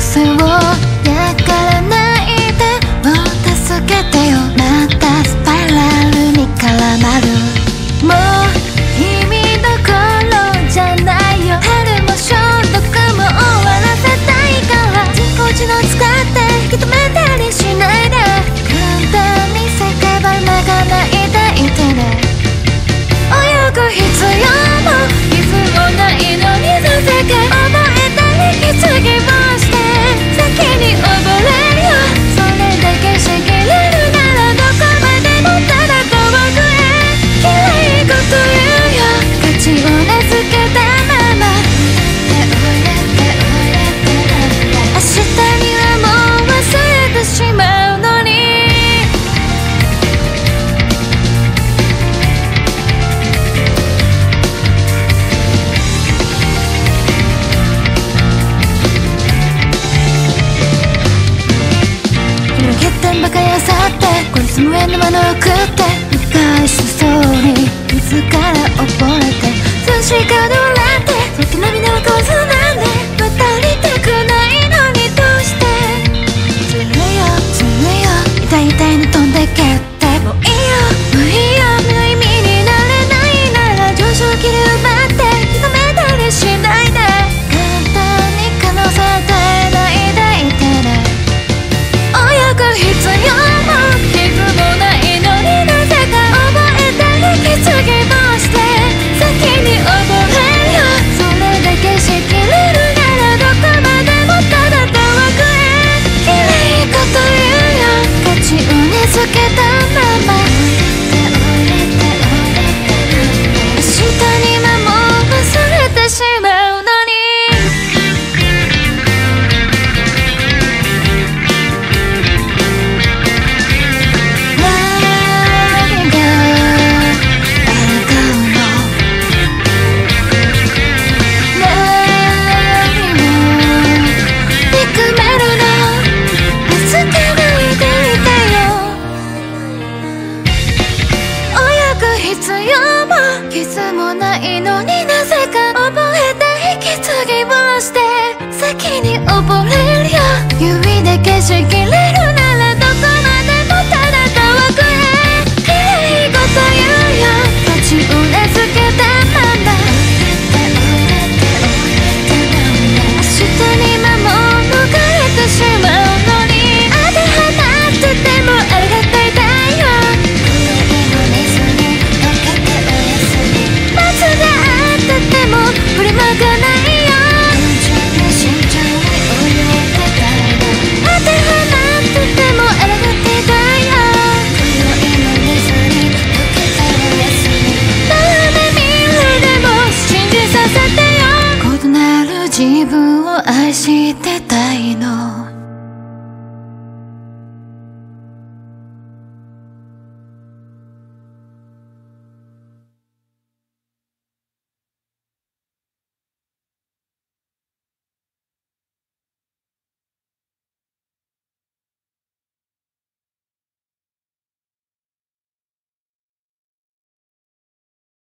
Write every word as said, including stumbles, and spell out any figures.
癖をやからないでもう助けてよ。またスパイラルに絡まる。もう君どころじゃないよ。春も消毒も終わらせたいから、人工知能使って引き止めたりしないで。簡単に叫ばながないでいてね。泳ぐ必要も傷もないのに、なぜか覚えたり息継ぎもして先に溺れるよ。それだけしきれるならどこまでもただ遠くへ。きれいこと言うよ、価値を根付けたまま。明日にはもう忘れてしまうのに。欠点ばかりあさってこれつむえのものを食って深いしそうに自ら溺れて涼しい顔で笑ってそっと涙をこすなんで渡りたくないのにどうして。ずるいよずるいよ痛い痛いの飛んでけってもういいよもういいよ。無の意味になれないなら上昇気流奪って認めたりしないで。簡単に可能性与えないでいてね。泳ぐ必要も傷もないのに、なぜか覚えたり息継ぎもして先に溺れるよ。それだけしきれるならどこまでもただ遠くへ。きれいこと言うよ、価値を根付けたまま。明日にはもう忘れてしまうのに。必要も傷もないのに、なぜか覚えた息継ぎをして先に溺れるよ。指で消しきれるならどこまでもただ遠くへ。きれいこと言うよ、価値を根付けたまま。明日に